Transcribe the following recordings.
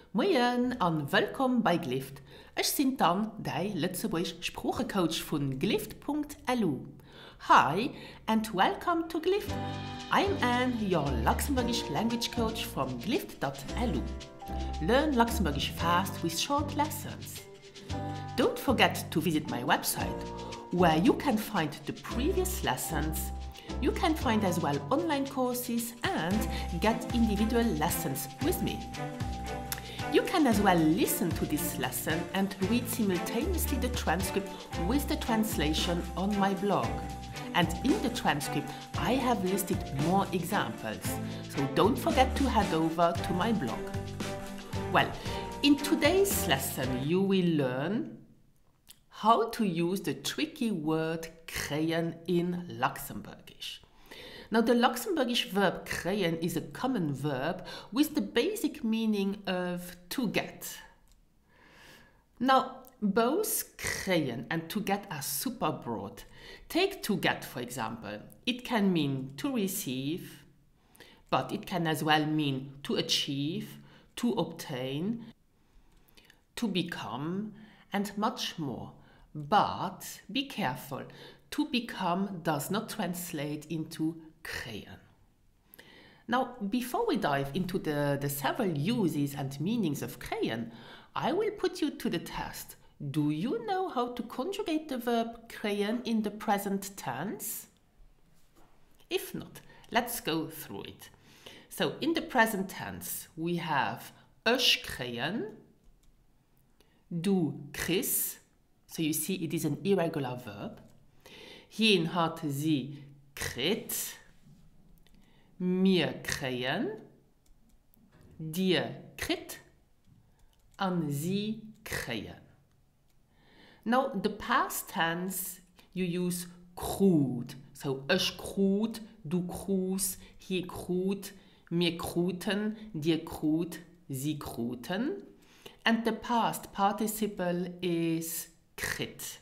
Moin und willkommen bei Glift. Ich bin dann der Lützeburg Sprachcoach von glift.lu. Hi and welcome to Glift. I'm Anne, your Luxembourgish language coach from glift.lu. Learn Luxembourgish fast with short lessons. Don't forget to visit my website, where you can find the previous lessons. You can find as well online courses and get individual lessons with me. You can as well listen to this lesson and read simultaneously the transcript with the translation on my blog. And in the transcript, I have listed more examples, so don't forget to head over to my blog. Well, in today's lesson, you will learn how to use the tricky word krijgen in Luxembourgish. Now, the Luxembourgish verb krijgen is a common verb with the basic meaning of to get. Now, both krijgen and to get are super broad. Take to get, for example. It can mean to receive, but it can as well mean to achieve, to obtain, to become, and much more. But be careful, to become does not translate into krijgen. Now, before we dive into the several uses and meanings of krijgen, I will put you to the test. Do you know how to conjugate the verb krijgen in the present tense? If not, let's go through it. So, in the present tense, we have ich krijgen, du kriegst. So you see it is an irregular verb. Jen hat sie kriegt. Mir krijgen. Dir kriegt. An sie krijgen. Now the past tense you use kroet. So ich kroet, du kroest, je kroet, mir kroeten, dir kroet, sie kroeten. And the past participle is krijt.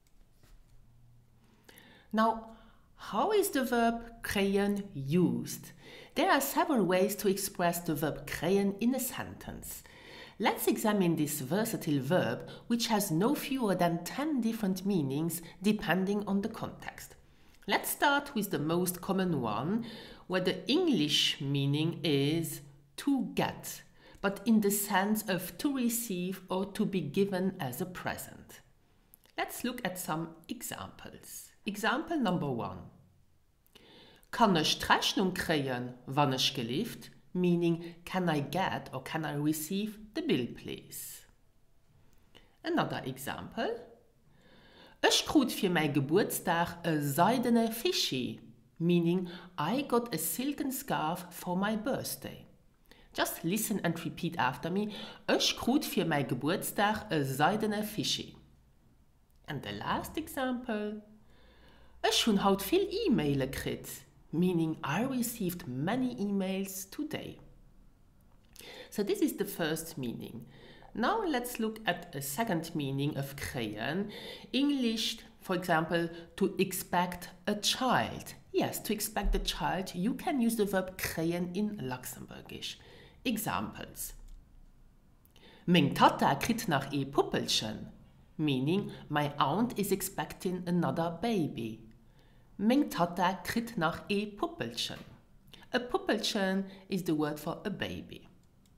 Now, how is the verb krijgen used? There are several ways to express the verb krijgen in a sentence. Let's examine this versatile verb, which has no fewer than 10 different meanings depending on the context. Let's start with the most common one, where the English meaning is to get, but in the sense of to receive or to be given as a present. Let's look at some examples. Example number 1. Kann ich die Rechnung kriegen, wann ich geliefert? Meaning, can I get or can I receive the bill, please? Another example. Ich krieg für mein Geburtstag a seidene Fischi. Meaning, I got a silken scarf for my birthday. Just listen and repeat after me. Ich krieg für mein Geburtstag a seidene Fischi. And the last example. Ich habe heute viel E-Mail gekriegt. Meaning I received many emails today. So this is the first meaning. Now let's look at a second meaning of krijgen. English, for example, to expect a child. Yes, to expect a child, you can use the verb krijgen in Luxembourgisch. Examples. Mein Tata kriegt nach e Puppelchen. Meaning, my aunt is expecting another baby. Mein Tata kriegt nach e Puppelchen. A Puppelchen is the word for a baby.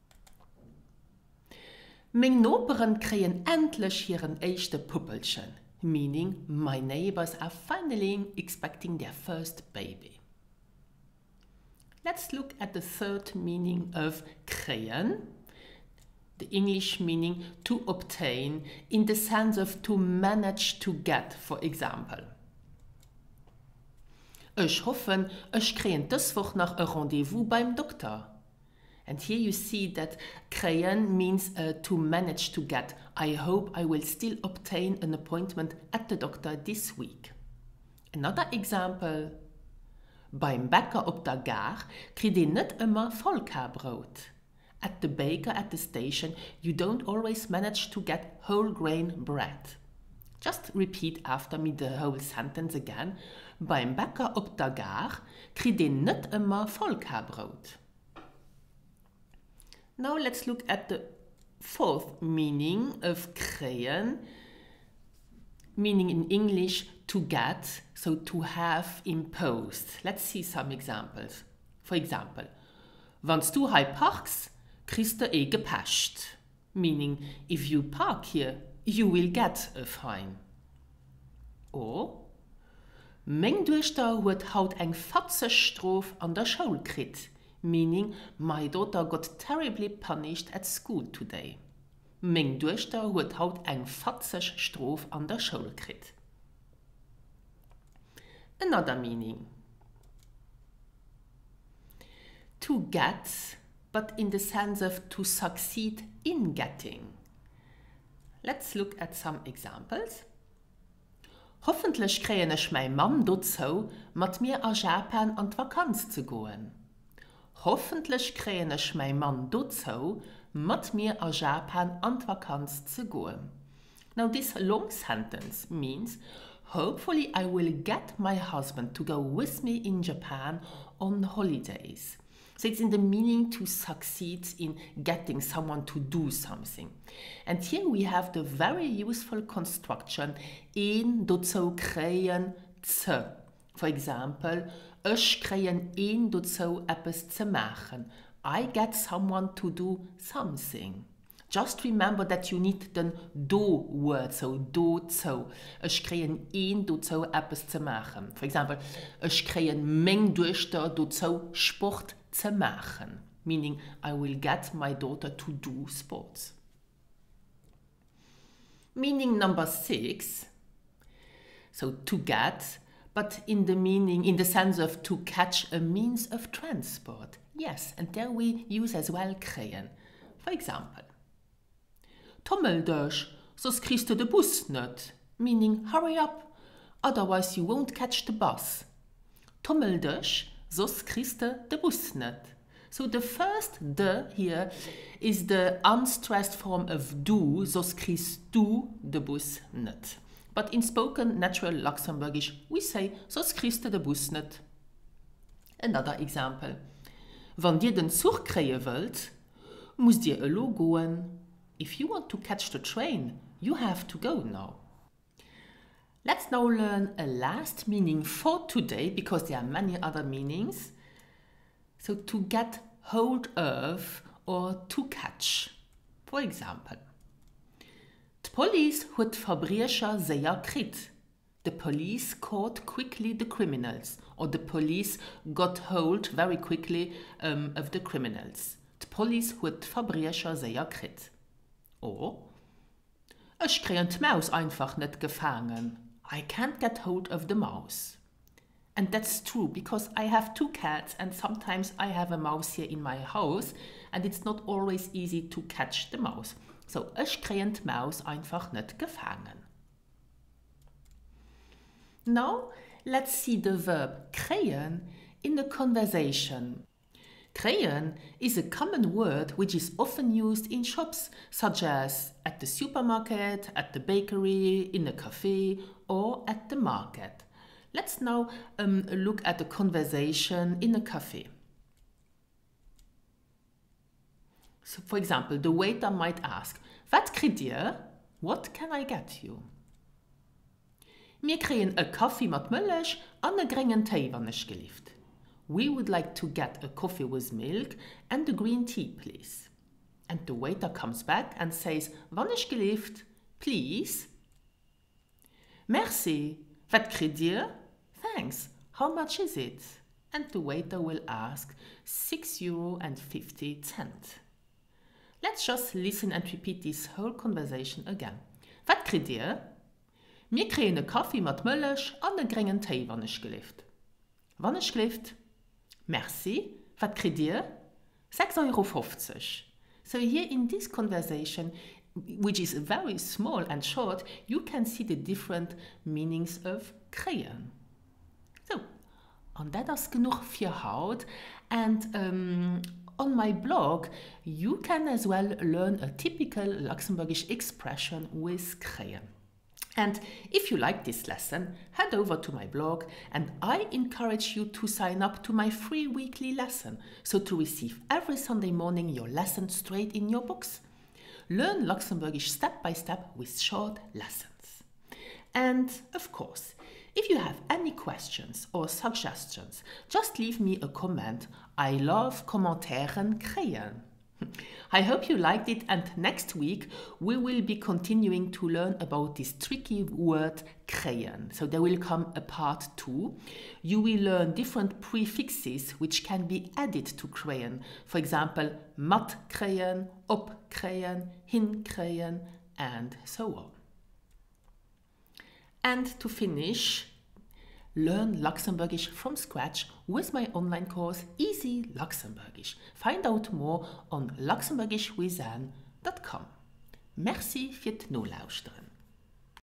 Mein Nachbarn kriegen endlich ihren ersten Puppelchen. Meaning, my neighbors are finally expecting their first baby. Let's look at the third meaning of krijgen. The English meaning to obtain in the sense of to manage to get, for example. Ich hoffe, ich kriege das Woche noch ein Rendezvous beim Doktor. And here you see that krijgen means to manage to get. I hope I will still obtain an appointment at the doctor this week. Another example. Beim Bäcker op der Gare krieg ich nicht immer Vollkornbrot. At the baker at the station, you don't always manage to get whole grain bread. Just repeat after me the whole sentence again. Beim Bäcker op der Gare krieg ich nicht immer Vollkornbrot. Now let's look at the fourth meaning of kriegen, meaning in English to get, so to have imposed. Let's see some examples. For example, wenn du hier parkst, kriegst du gepasst. Meaning, if you park here, you will get a fine. Or, mein Tochter hat haut eng 40 Strafe an der Schule gekriegt. Meaning, my daughter got terribly punished at school today. Mein Tochter hat haut eng 40 Strafe an der Schule gekriegt. Another meaning. To get, but in the sense of to succeed in getting. Let's look at some examples. Hoffentlich kriege ich mein Mann dazu, mit mir an Japan an die Vakanz zu gehen. Hoffentlich kriege ich mein Mann dazu, mit mir an Japan an die Vakanz zu gehen. Now this long sentence means, hopefully I will get my husband to go with me in Japan on holidays. So it's in the meaning to succeed in getting someone to do something. And here we have the very useful construction in dazu kriegen zu. For example, ich kriege ihn dazu etwas zu machen. I get someone to do something. Just remember that you need the do word, so dazu. Ich kriege ihn dazu etwas zu machen. For example, ich kriege mein Tochter dazu Sport zu machen. Meaning, I will get my daughter to do sports. Meaning number 6. So to get, but in the sense of to catch a means of transport. Yes, and there we use as well kriegen. For example, Tommel dich, sonst kriegst du den Bus nicht. Meaning, hurry up, otherwise you won't catch the bus. Tommel dich, sonst kriegst du den Bus nicht. So the first de here is the unstressed form of du, sonst kriegst du den Bus nicht. But in spoken natural Luxembourgish, we say, sonst kriegst du den Bus nicht. Another example. Wenn dir den Zug kriegen wollt, musst dir allo gehen. If you want to catch the train, you have to go now. Let's now learn a last meaning for today, because there are many other meanings. So to get hold of or to catch. For example, die Police hat Verbrecher sehr gekriegt. The police caught quickly the criminals, or the police got hold very quickly of the criminals. Die Police hat Verbrecher sehr gekriegt. Or, ich kriege die Maus einfach nicht gefangen. I can't get hold of the mouse. And that's true, because I have 2 cats and sometimes I have a mouse here in my house and it's not always easy to catch the mouse. So, ich kriege die Maus einfach nicht gefangen. Now, let's see the verb kriegen in a conversation. Kriegen is a common word which is often used in shops, such as at the supermarket, at the bakery, in a cafe, or at the market. Let's now look at a conversation in a cafe. So, for example, the waiter might ask, "Wat kriegt ihr? What can I get you?" Wir kriegen a coffee mit Milch und a grünen Tee, wenn ich gelieft. We would like to get a coffee with milk and a green tea, please. And the waiter comes back and says, "Wann ich gelieft, please." Merci. Wat kriegt ihr? Thanks. How much is it? And the waiter will ask €6.50. Let's just listen and repeat this whole conversation again. Wat kriegt ihr? Wir kriegen a Kaffee mit Milch und a grünen Tee, wann ich gelieft. Wann ich gelieft? Merci. Wat kriegt ihr? €6.50. So here in this conversation, which is very small and short, you can see the different meanings of kriegen. So, und das ist genug für heute. And on my blog, you can as well learn a typical Luxembourgish expression with kriegen. And if you like this lesson, head over to my blog and I encourage you to sign up to my free weekly lesson, so to receive every Sunday morning your lesson straight in your box. Learn Luxembourgish step by step with short lessons. And of course, if you have any questions or suggestions, just leave me a comment. I love Kommentaren kreieren. I hope you liked it, and next week we will be continuing to learn about this tricky word kreieren. So there will come a part 2. You will learn different prefixes which can be added to kreieren. For example, mat kreieren, op kreieren, hin kreieren, and so on. And to finish, learn Luxembourgish from scratch with my online course Easy Luxembourgish. Find out more on luxembourgishwithan.com. Merci für die Nolauschtere.